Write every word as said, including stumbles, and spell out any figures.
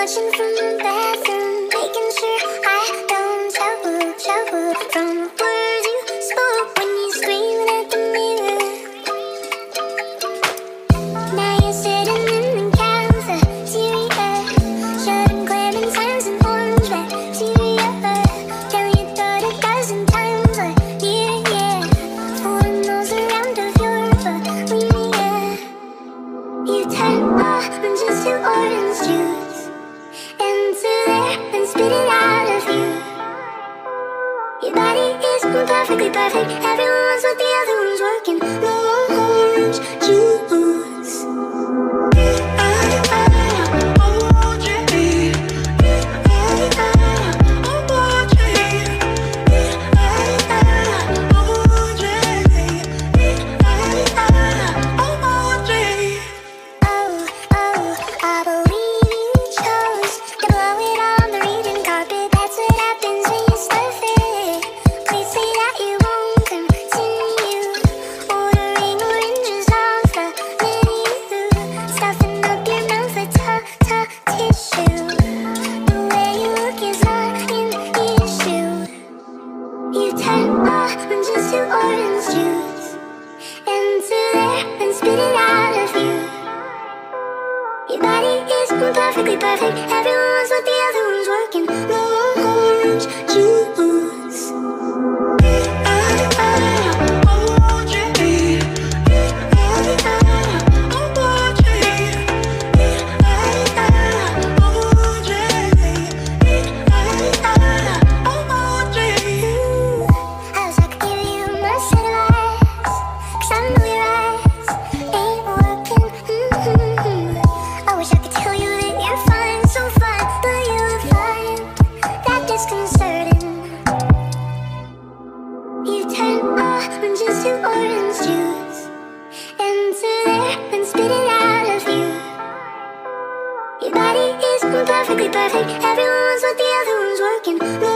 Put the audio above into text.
watching from the bathroom, making sure I don't shout, shout from the words you spoke when you screamed at the mirror. Now you're sitting in the cafeteria, shutting clementines and orange bacteria. Tell your daughter a dozen times a year, yeah, fooling those around of your bulimia. You turn orange into orange juice, into there and spit it out of you. Your body is perfectly perfect, everyone's what the other one's working. No orange juice. Perfectly perfect, everyone's what the other one's working. No orange juice. Perfectly perfect, everyone's what the other one's working.